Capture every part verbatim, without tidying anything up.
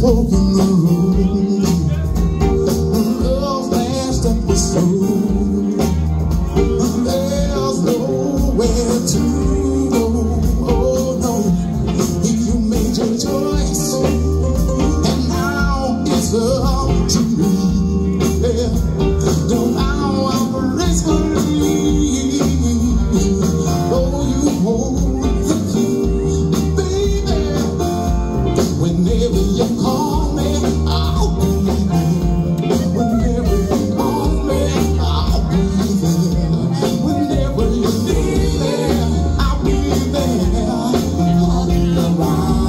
folk in the room. Love lasts up the soul. There's nowhere to go. Oh no, you made your choice, and now it's up to me. Yeah. Don't allow a race for me. Oh, you hold the key, baby. Whenever you call me, I'll be there. Whenever you call me, I'll be there. Whenever you need me, I'll be there. I'll be around.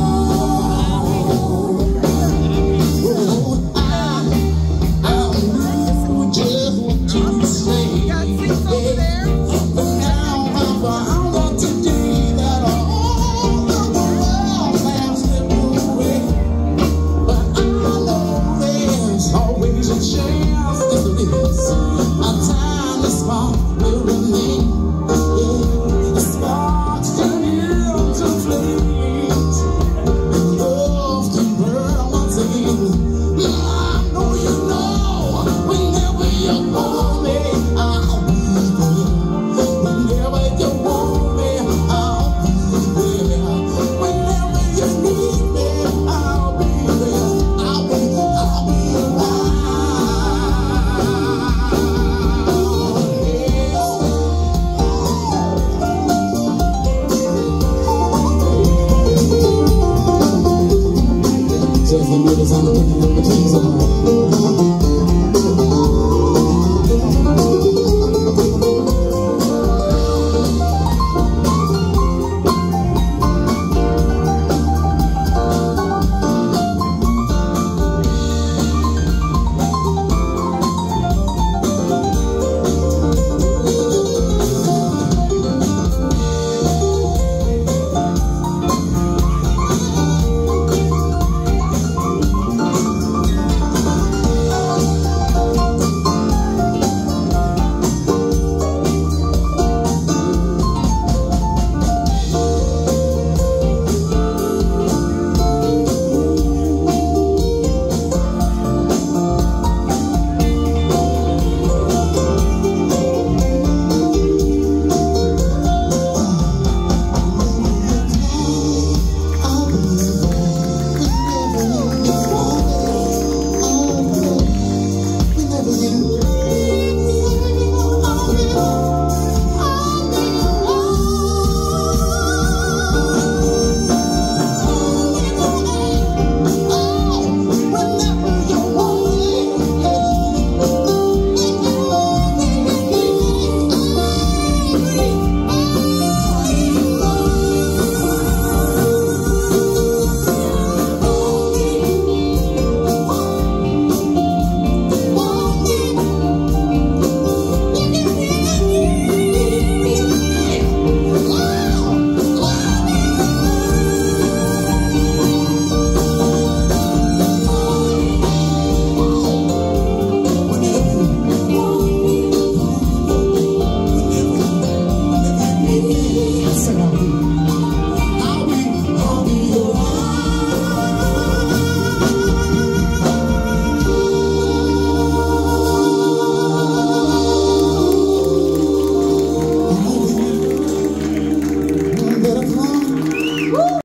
Oh, I, I knew just what to say. But now I found out today that all of the world has slipped away. But I know there's always a chance. Yes, there is. A timeless spark will remain. Yeah. The sparks turn into flames. Love can burn once again. I know you know. Whenever you want me, I'll be there. Whenever you want me, I'll be there. Whenever you need me, I'll be there. I'll be, I'll be around. Just the middle, I'm looking at the trees.